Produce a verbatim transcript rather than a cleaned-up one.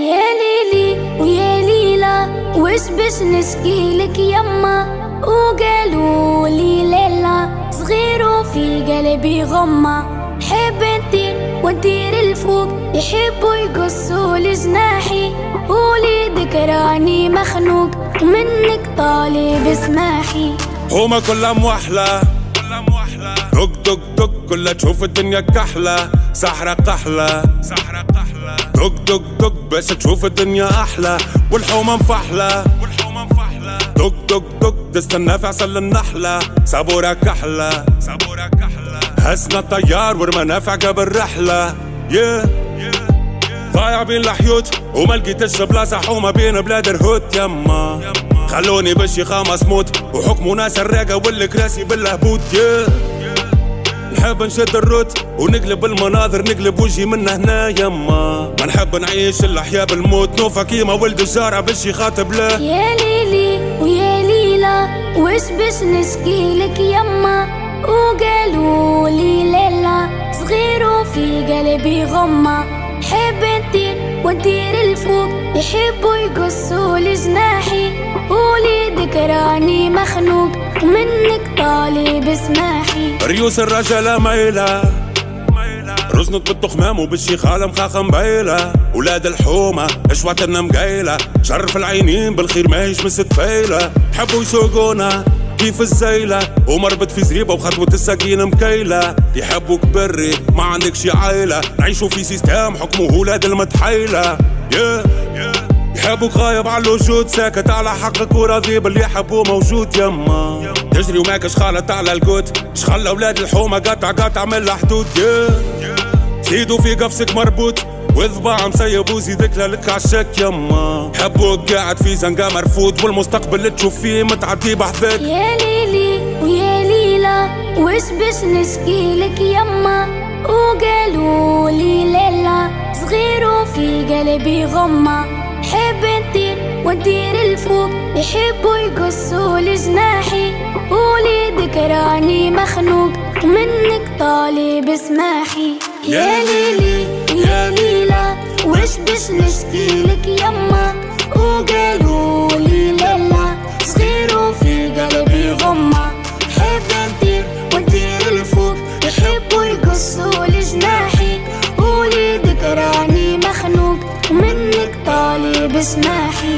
يا ليلي ويا ليلى وش بش نشكيلك يما، وقالوا لي ليلى صغير وفي قلبي غمة، حب نطير ونطير الفوق يحبوا يقصوا لجناحي، ولي ذكراني مخنوق منك طالب اسماحي. هما كلها موحلة دق دق دق كلها تشوف الدنيا كحلة، سحرة قحلة سحرة قحلة دق دق دق بس تشوف الدنيا أحلى، والحومة مفحلة والحومة مفحلة دق دق دق تستنى في عسل النحلة، صبورة كحلة صبورة كحلة هزنا الطيار والمنافع قبل رحلة. yeah. ضايع بين الحيوت وما لقيتش بلاصة حومة بين بلاد الهوت يما، خلوني بالشيخة مسموت وحكموا ناس الراقة والكراسي بالهبوط. yeah. نحب نشد الروت ونقلب المناظر نقلب وجهي من هنا يما، ما نحب نعيش الأحياء بالموت، نوفا كيما ولد الجارة بالشي خاطب له. يا ليلي ويا ليلى وش بش نشكيلك يما، وقالوا لي ليلى صغير وفي قلبي غمة، حب نطير ونطير الفوق يحبوا يقصوا لجناحي، ولي ذكراني مخنوق منك طالب اسماحي. ريوس الرجالة مايلة رزنت بالتخمام وبالشيخالة مخاخة مبيلة، ولاد الحومة اشواتنا مقيلة، شرف العينين بالخير ماهيش مستفيلة، حبوا يسوقونا كيف الزيلة ومربط في زريبة وخطوة السكين مكيلة، يحبوك بري ما عندكش عيلة، نعيشوا في سيستم حكمه ولاد المتحيلة. yeah. يحبوك غايب على الوجود ساكت على حقك وراضي باللي يحبوه موجود يما، تجري وماكش خالط على القوت شخلى اولاد الحومة قطع قطع من الحدود. yeah. سيدو في قفصك مربوط وذباع مسيب وزيدك لك عالشك يما، حبوك قاعد في زنقة مرفوض والمستقبل اللي تشوف فيه متعدي بحثك. يا ليلي ويا ليلى وش بش نشكيلك يما، وقالوا لي ليلى صغير وفي قلبي غمة، حب نطير ونطير الفوق يحبوا يقصوا لجناحي، ولي ذكراني مخنوق منك طالب اسماحي. يا ليلي يا ليلى وش بش نشكيلك يما، وقالوا لي ليلى صغير وفي قلبي غمة، حب نطير ونطير الفوق يحبوا يقصوا لجناحي، ولي ذكراني مخنوق منك طالب اسماحي.